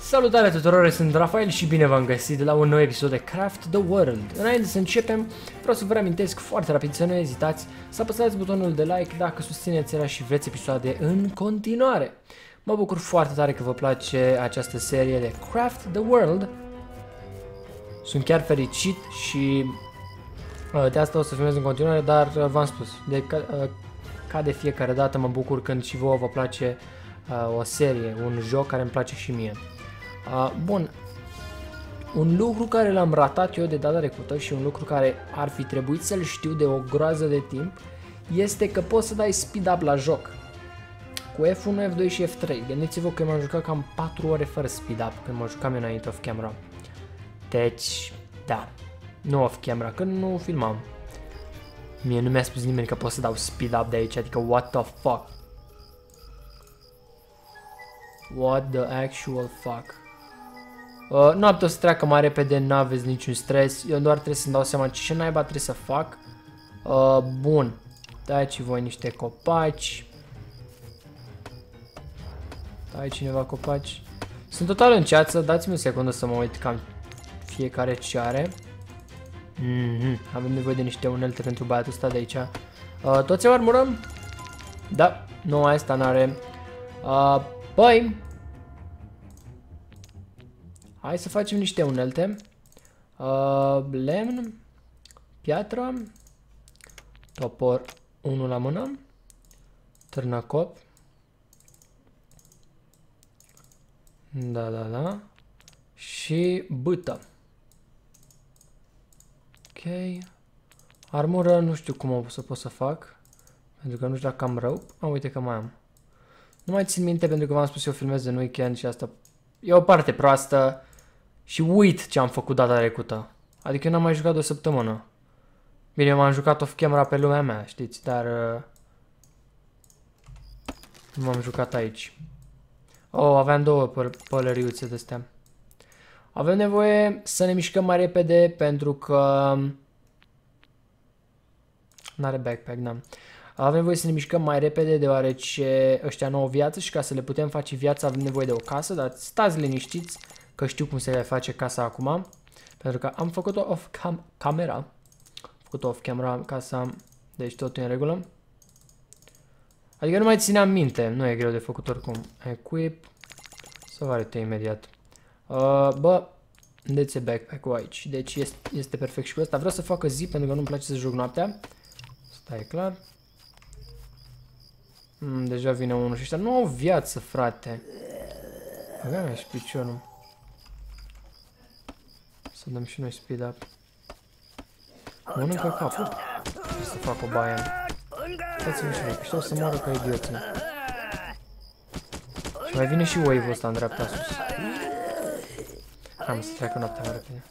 Salutare tuturor, sunt Rafael și bine v-am găsit la un nou episod de Craft the World. Înainte să începem, vreau să vă reamintesc foarte rapid să nu ezitați să apăsați butonul de like dacă susțineți seria și vreți episoade în continuare. Mă bucur foarte tare că vă place această serie de Craft the World. Sunt chiar fericit și de asta o să filmez în continuare, dar v-am spus, ca de fiecare dată mă bucur când și vouă vă place o serie, un joc care îmi place și mie. Bun, un lucru care l-am ratat eu de data trecută și un lucru care ar fi trebuit să-l știu de o groază de timp este că poți să dai speed up la joc cu F1, F2 și F3. Gândiți-vă că m-am jucat cam 4 ore fără speed up când mă jucam înainte off camera. Deci, da, nu off camera, când nu filmam. Mie nu mi-a spus nimeni că pot să dau speed up de aici, adică what the fuck? What the actual fuck? Noaptea o să treacă mai repede, n-aveți niciun stres. Eu doar trebuie să-mi dau seama ce naiba trebuie să fac. Bun. Dați voi niște copaci. Dai cineva copaci. Sunt total în ceață, dați-mi o secundă să mă uit cam fiecare ce are. Avem nevoie de niște unelte pentru băiatul ăsta de aici. Toți au armură? Da, nu, asta n-are. Băi, hai să facem niște unelte. Lemn, piatră, topor 1 la mână, târnăcop. Da. Și bâtă. Ok. Armură, nu știu cum o să pot să fac, pentru că nu știu dacă am rău. Uite că mai am. Nu mai țin minte pentru că v-am spus eu filmez în weekend și asta e o parte proastă și uit ce am făcut data trecută. Adică eu n-am mai jucat de o săptămână. Bine, m-am jucat off camera pe lumea mea, știți, dar nu m-am jucat aici. Aveam două pălăriuțe de astea. Avem nevoie să ne mișcăm mai repede pentru că n-are backpack, da. Avem nevoie să ne mișcăm mai repede deoarece ăștia nu au viață și ca să le putem face viață avem nevoie de o casă, dar stați liniștiți că știu cum se face casa acum, pentru că am făcut-o off camera. Am făcut-o off camera casa, deci totul e în regulă. Adică nu mai țineam minte, nu e greu de făcut oricum. Equip, să vă arăt imediat. Bă, unde-ți e backpack-ul aici? Deci este perfect și cu asta. Vreau să facă zi pentru că nu-mi place să joc noaptea. Asta e clar. Deja vine unul și ăștia nu au viață, frate. Aveam și piciorul. Să dăm și noi speed up. Mănâncă capul. Să fac o baie. Uitați-mi și voi, că ăștia o să moară ca idioții. Și mai vine și wave-ul ăsta în dreapta sus. Am să treacă noaptea mai repede.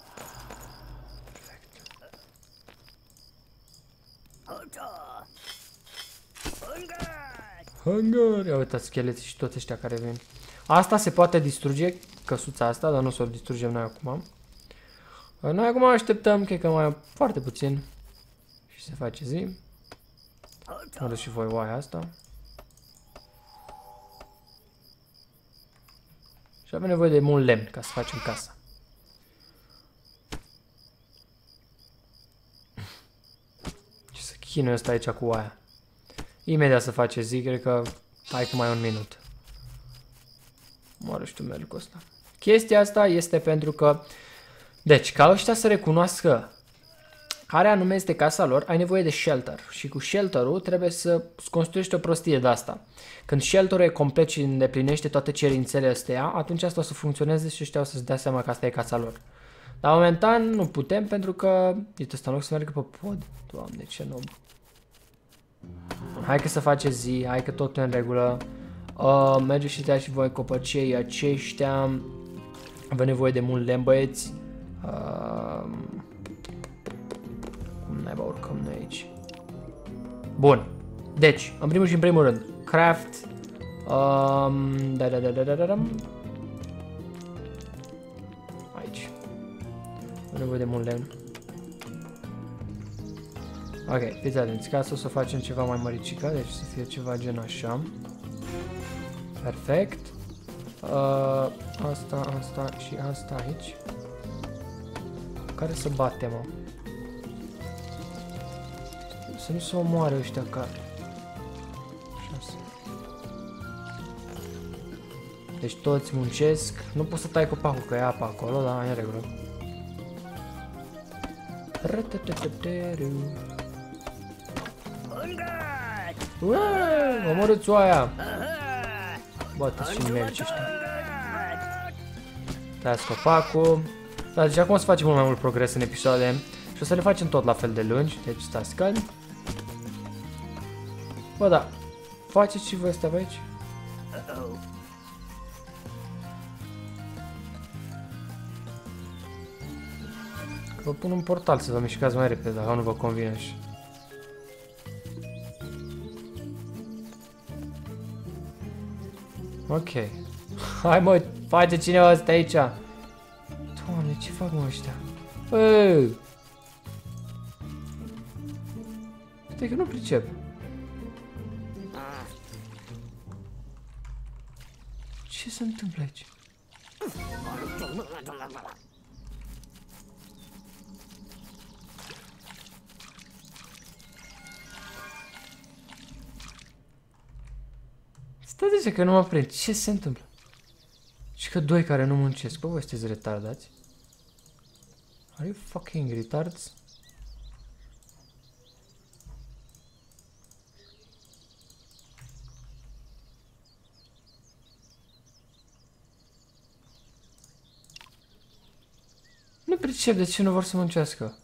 Hunger! Ia uitați scheleții și toți ăștia care vin. Asta se poate distruge, căsuța asta, dar nu să o distrugem noi acum. Noi acum așteptăm, cred că mai foarte puțin. Și se face zi. Mă și voi oaia asta. Și avem nevoie de mult lemn ca să facem casa. Ce să chinui ăsta aici cu oaia. Imediat să face zi, cred că hai că mai un minut. Moară știu merg cu ăsta. Chestia asta este pentru că, deci, ca ăștia să recunoască care anume este casa lor, ai nevoie de shelter. Și cu shelter-ul trebuie să construiești o prostie de asta. Când shelter-ul e complet și îndeplinește toate cerințele astea, atunci asta o să funcționeze și ăștia o să-ți dea seama că asta e casa lor. Dar momentan nu putem pentru că, uite, ăsta în loc să meargă pe pod. Doamne, ce nob. Hai că să face zi, hai că totul e în regulă. Merge și te-a și voi copăcei aceștia. Avem nevoie de mult lemn, băieți. Cum naiba urcăm noi aici? Bun. Deci, în primul și în primul rând, craft. Aici. Avem nevoie de mult lemn. Ok, fiți atenți, ca să o să facem ceva mai măricică, deci să fie ceva gen așa. Perfect. Asta și asta aici. Care să bate, mă? Să nu se omoare ăștia ca... 6. Deci toți muncesc. Nu pot să tai copacul, că e apa acolo, dar e regulă. Omorâți oaia! Bate și mergi ăștia. Dați copacul. Da, deci acum o să facem mult mai mult progres în episoade. Și o să le facem tot la fel de lungi. Deci stați calmi. Bă, da. Faceți și voi astea pe aici? Vă pun un portal să vă mișcați mai repede, dacă nu vă convine și. Ok. Hai mă, face cineva asta aici. Doamne, ce fac mă ăștia? Stai că nu pricep. Ce se întâmplă aici? Stai de ce că nu mă prind. Ce se întâmplă? Și că doi care nu muncesc. Bă, voi sunteți retardați? Are you fucking retards? Nu pricep de ce nu vor să muncească.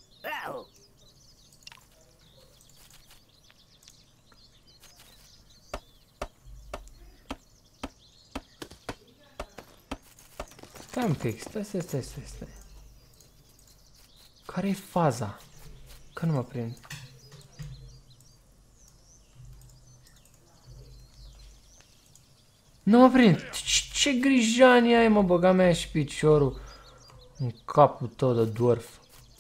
Stai un pic, stai. Care-i faza? Că nu mă prind. Nu mă prind. Ce grijani ai, mă, băga mea și piciorul în capul tău de dwarf.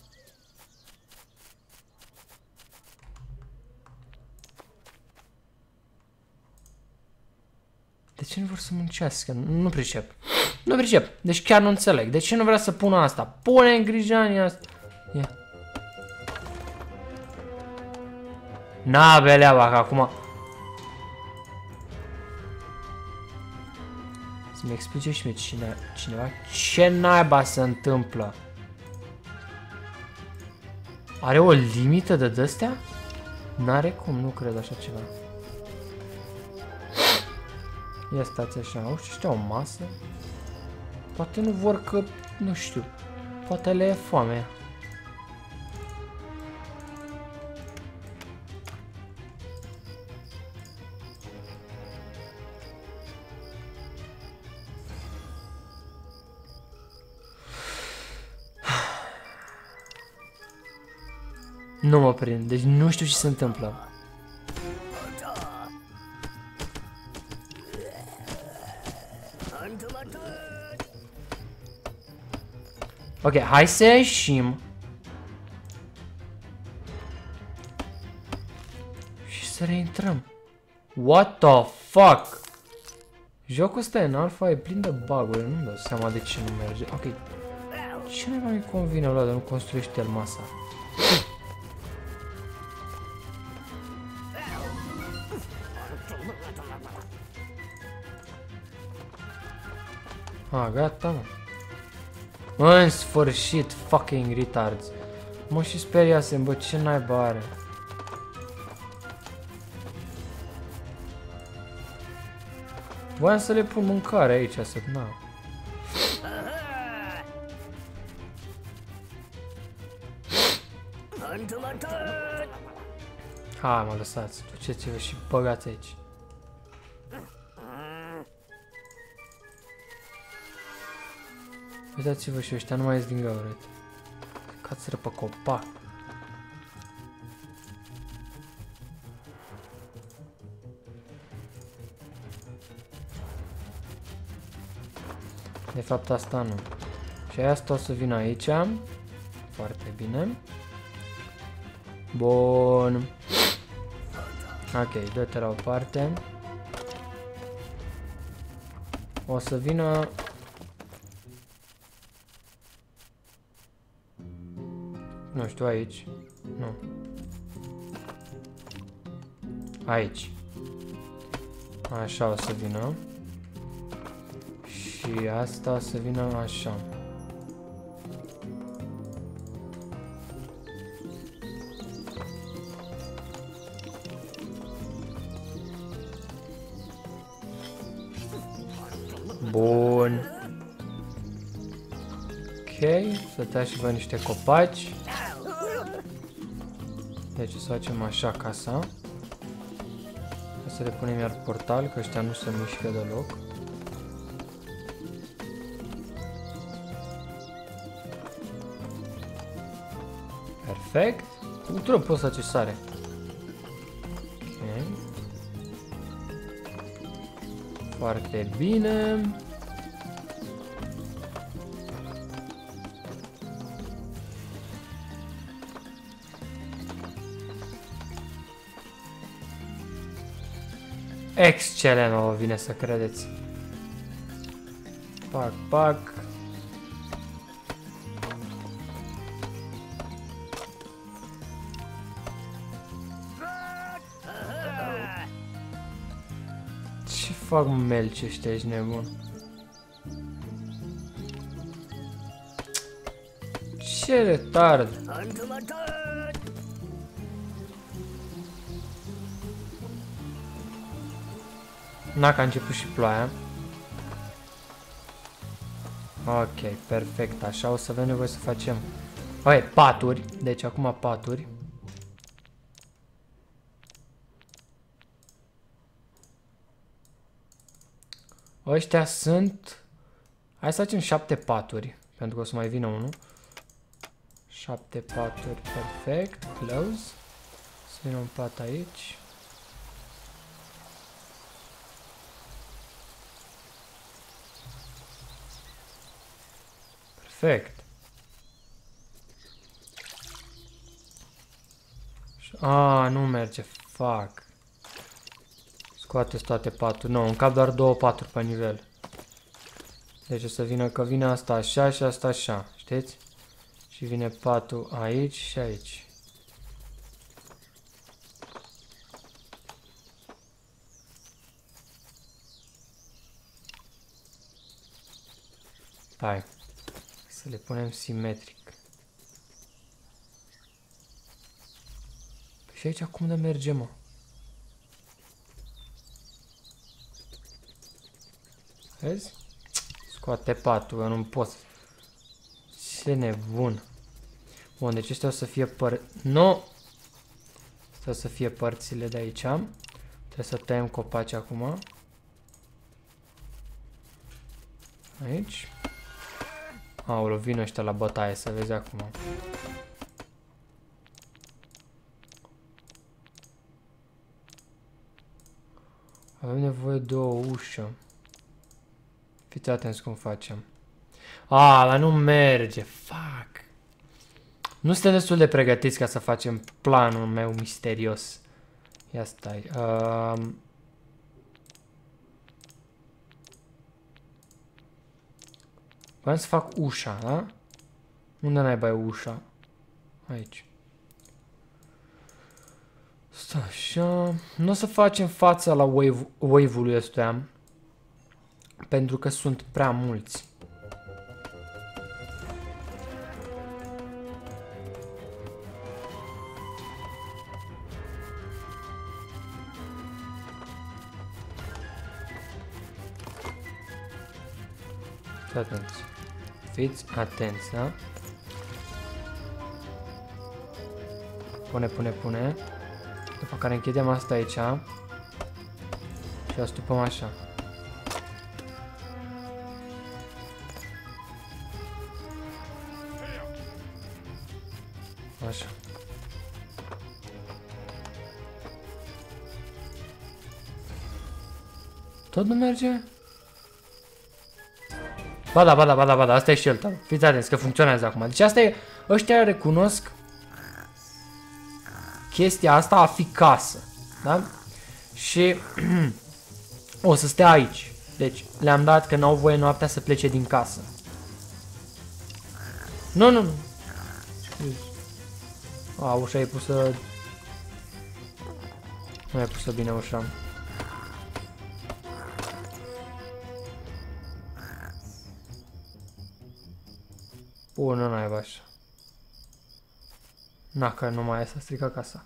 De ce nu vor să muncească? Nu pricep. Nu pricep. Deci chiar nu înțeleg. De ce nu vrea să pună asta? Pune în grijanii asta. Ia. Na, beleaba, că acum... Să-mi explice și mie cineva ce naiba se întâmplă. Are o limită de dăstea? N-are cum, nu cred așa ceva. Ia stați așa, au și ăștia o masă. Poate nu vor că, nu știu, poate le e foame. Nu mă prind, deci nu știu ce se întâmplă. Ok, hai să ieșim. Și să reintrăm. What the fuck? Jocul ăsta în alpha e plin de bug-uri, nu-mi dau seama de ce nu merge. Ok. Ce mai îmi convine ăla de nu construiește el masa? Ah, gata, mă. În sfârșit, fucking retards. Mă și speriasem, bă, ce naiba are? Voiam să le pun mâncare aici, să... Na. Hai, mă, lăsați, duceți-vă și băgați aici. Uitați-vă și ăștia nu mai ies din gaură. Cați-ră pe copac. De fapt asta nu. Și asta o să vină aici. Foarte bine. Bun. Ok, dă-te la o parte. O să vină... Nu știu, aici. Nu. Aici. Așa o să vină. Și asta o să vină așa. Bun. Ok, să tăia și voi niște copaci. Deci să facem așa casa. Să le punem iar portal, că ăștia nu se mișcă deloc. Perfect. Uite, pot să ce sare. Ok. Foarte bine. Excelent, mă vine să credeți. Pac, pac. Ce fac melci ăștia, ești nebun? Ce retard! Na, că a început și ploaia. Ok, perfect. Așa o să avem nevoie să facem. Ok, paturi. Deci acum paturi. Ăștia sunt... Hai să facem 7 paturi. Pentru că o să mai vină unul. 7 paturi, perfect. Close. Să vină un pat aici. Perfect. Nu merge. Fuck. Scoateți toate paturi. Nu, încap doar 2 paturi pe nivel. Deci o să vină că vine asta așa și asta așa. Știți? Și vine patul aici și aici. Hai. Să le punem simetric. Și aici cum de merge, mă? Vezi? Scoate patul, eu nu pot. Ce nebun. Bun, deci astea o să fie Nu! Astea o să fie părțile de aici. Trebuie să tăiem copaci acum. Aici. Aoleu, vin ăștia la bătaie, să vezi acum. Avem nevoie de o ușă. Fiți atenți cum facem. Dar nu merge. Fuck. Nu suntem destul de pregătiți ca să facem planul meu misterios. Ia stai. Vreau să fac ușa, da? Unde naiba e ușa? Aici. Stai așa. Nu o să facem fața la wave-ului ăstuia. Pentru că sunt prea mulți. Fiți atenți. Fiți atenți, da? Pune. După care închidem asta aici. Și o stupăm așa. Așa. Tot nu merge? Ba da, asta e shelter. Fiți atenți că funcționează acum. Deci asta e, ăștia recunosc chestia asta a fi casă, da? Și o să stea aici. Deci, le-am dat că n-au voie noaptea să plece din casă. Nu, nu, nu. A, ușa e pusă... Nu e pusă bine ușa. Bun, nu ai așa. Na, că nu mai e, s-a stricat casa.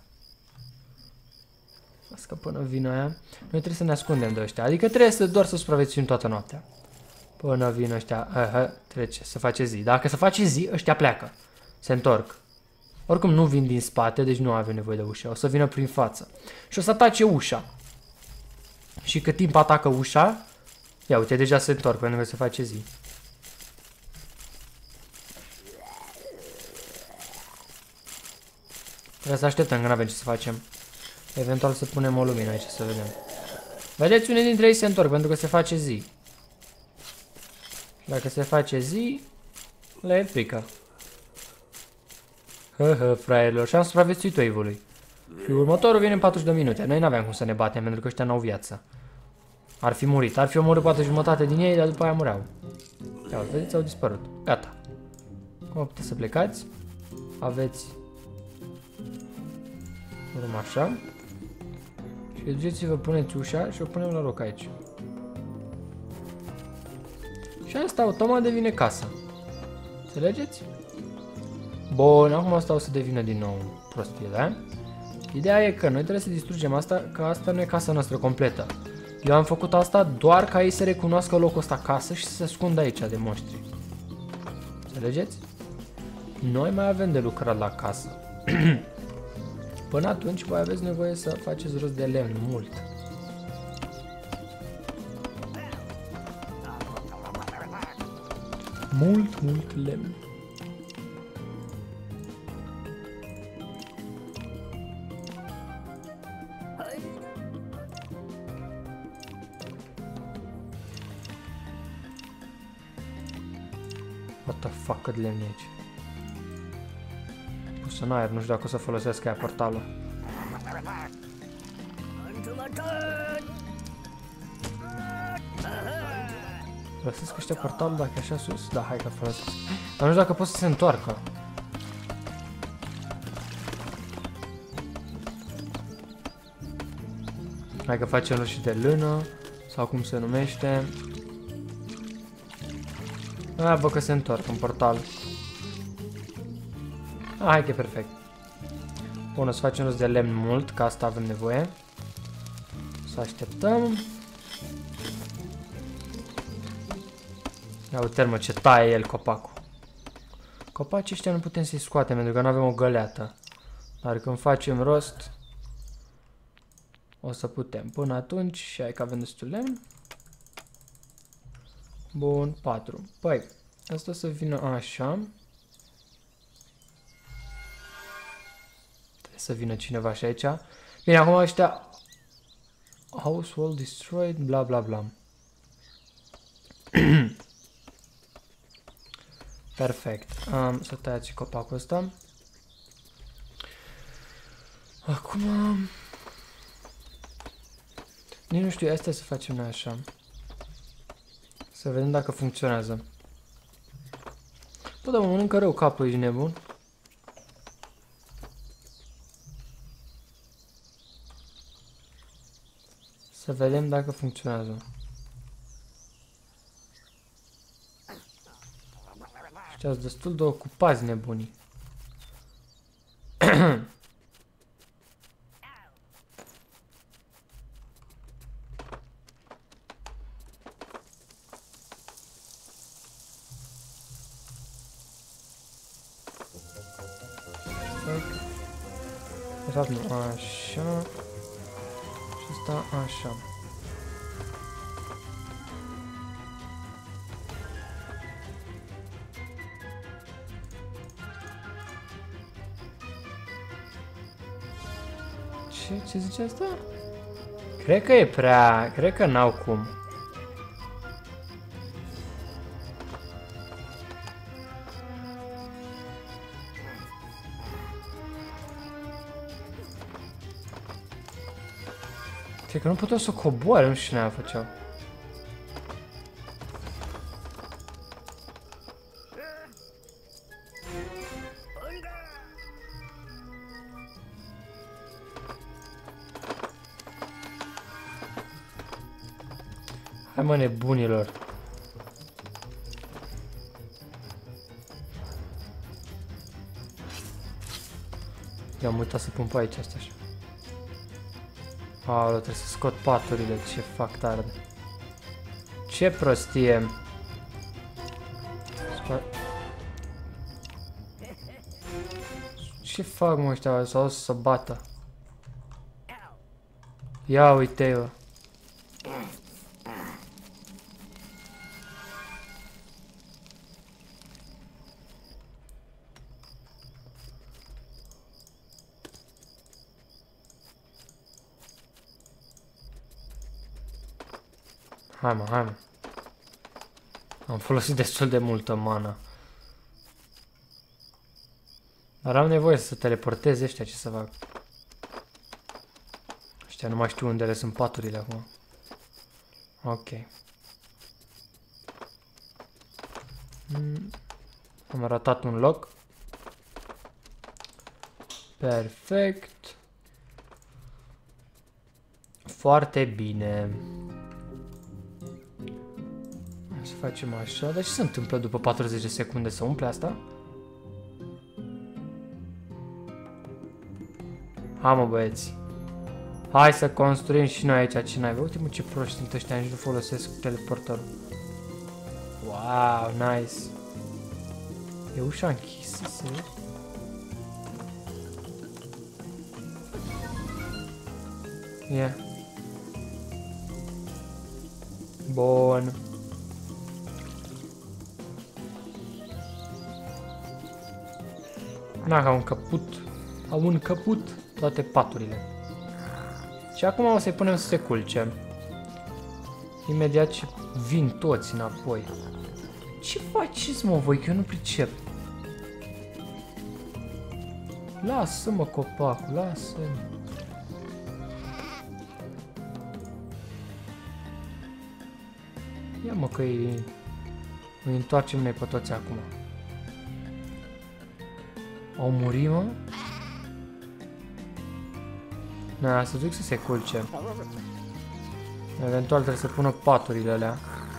Las că până vine aia, noi trebuie să ne ascundem de ăștia. Adică trebuie să doar să supraviețuim toată noaptea. Până vin ăștia, trece, să face zi. Dacă se face zi, ăștia pleacă. Se întorc. Oricum nu vin din spate, deci nu avem nevoie de ușă. O să vină prin față. Și o să atace ușa. Și cât timp atacă ușa, ia uite, deja se întorc pentru că se face zi. Trebuie să așteptăm, că n-avem ce să facem. Eventual să punem o lumină aici, să vedem. Vedeți, unii dintre ei se întorc pentru că se face zi. Dacă se face zi, le e frică. Fraierilor, și am supraviețuit Wave-ului. Și următorul vine în 40 de minute. Noi n-aveam cum să ne batem pentru că ăștia n-au viață. Ar fi murit. Ar fi omorât poate jumătate din ei, dar după aia mureau. Ia, vedeți, au dispărut. Gata. Cum puteți să plecați? Aveți... Urmă așa. Și duceți-vă, puneți ușa și o punem la loc aici. Și asta automat devine casa. Înțelegeți? Bun, acum asta o să devină din nou prostie, da? Ideea e că noi trebuie să distrugem asta, că asta nu e casa noastră completă. Eu am făcut asta doar ca ei să recunoască locul ăsta casă și să se ascundă aici de monștri. Înțelegeți? Noi mai avem de lucrat la casă. Până atunci voi aveți nevoie să faceți rost de lemn mult. Mult lemn. What the fuck, cât lemn e aici? Pus în aer, nu știu dacă o să folosesc aia portalul. Folosesc ăștia portalul dacă e așa sus? Da, hai că folosesc. Dar nu știu dacă pot să se întoarcă. Hai că facem rost și de lână. Sau cum se numește. Bă, că se întorc în portal. Hai că e perfect. Bun, o să facem rost de lemn mult, că asta avem nevoie. Să așteptăm. Ia uite, mă, ce taie el copacul. Copacii ăștia nu putem să-i scoatem pentru că nu avem o găleată. Dar când facem rost, o să putem. Până atunci, și hai că avem destul lemn. Bun, 4. Păi, asta o să vină așa. Trebuie să vină cineva și aici. Bine, acum ăștia... Household destroyed, bla bla bla. Perfect. Să tăiați și copacul ăsta. Acum... Nici nu știu, astea să facem noi așa. Să vedem dacă funcționează. Bă, dar mă mănâncă rău capul, ești nebun? Să vedem dacă funcționează. Ăștia-s destul de ocupați, nebunii. De fapt nu, așa. Și asta așa. Ce zice asta? Cred că e prea... Cred că n-au cum. Cred că nu puteau să coboare, nu știu ce ne-a făceau. Hai mă, nebunilor. I-am uitat să pun pe aici asta așa. Aoleu, trebuie să scot paturile, ce fac tarde. Ce prostie. Ce fac mă ăștia, sau să bată? Ia uite-o. Hai mă, hai mă. Am folosit destul de multă mana. Dar am nevoie să teleportez ăștia, ce să fac? Ăștia nu mai știu unde le sunt paturile acum. Ok. Am ratat un loc. Perfect. Foarte bine. Să facem așa. Dar ce se întâmplă după 40 de secunde? Să umple asta? Hai mă băieți. Hai să construim și noi aici ce n-ai. Uite mă ce proști sunt ăștia, nici nu folosesc teleportorul. Wow, nice. E ușa închisă, serios? Yeah. Bun. Na, au încăput. Au încăput toate paturile. Și acum o să-i punem să se culce. Imediat ce vin toți înapoi. Ce faceți mă voi, că eu nu pricep. Lasă-mă copacul, lasă-mă. Ia mă că îi întoarcem noi pe toți acum. Au murit, mă? Na, să duc să se culce. Eventual trebuie să pună paturile alea.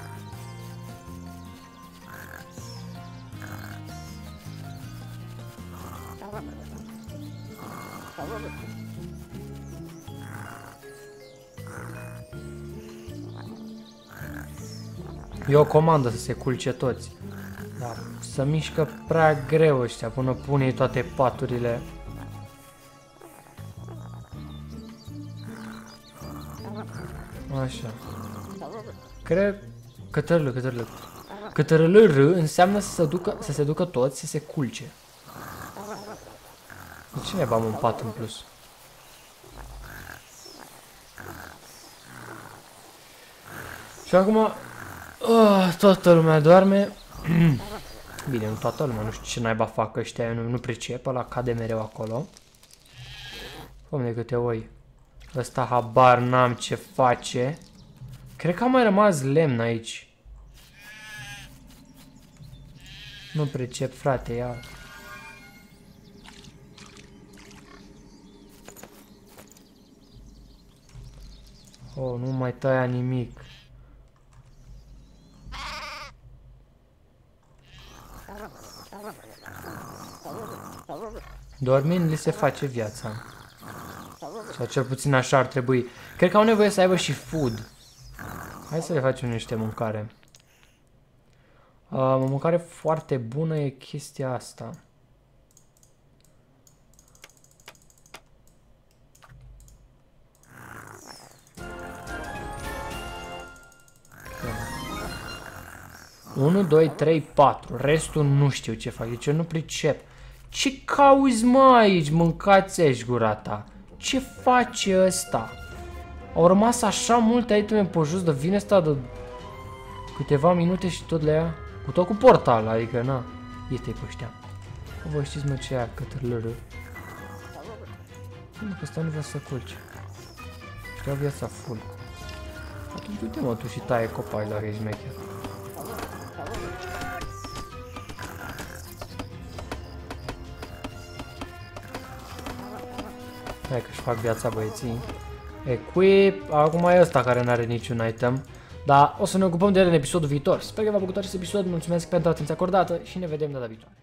E o comandă să se culce toți. Dar să mișcă prea greu ăștia până pune toate paturile. Așa. Cred că cătărâlă înseamnă să se ducă toți, să se culce. De ce ne bam un pat în plus? Și acum toată lumea doarme. Bine, nu toată lumea, nu știu ce naiba fac ăștia, eu nu pricep, ăla cade mereu acolo. Cum de câte oi. Ăsta habar n-am ce face. Cred că a mai rămas lemn aici. Nu pricep, frate, ia. Oh, nu mai tăia nimic. Dormind li se face viața. Sau cel puțin așa ar trebui. Cred că au nevoie să aibă și food. Hai să le facem niște mâncare. O mâncare foarte bună e chestia asta. Unu, 2, 3, 4. Restul nu știu ce fac. Deci eu nu pricep. Ce cauzi mă aici? Mâncați aici gura ta. Ce face ăsta? Au rămas așa multe iteme pe jos, de vine ăsta de câteva minute și tot le ia. Cu tot cu portal, adică na. Este-i pe ăștia. Voi știți mă ce aia cătărlără. Mă, că ăsta nu vrea să culce. Știau viața full. Atunci uite mă tu și taie copaci dacă ești mecher. Hai că-și fac viața băieții. Equip. Acum e ăsta care n-are niciun item. dar o să ne ocupăm de ele în episodul viitor. Sper că v-a plăcut acest episod, mulțumesc pentru atenția acordată și ne vedem data viitoare.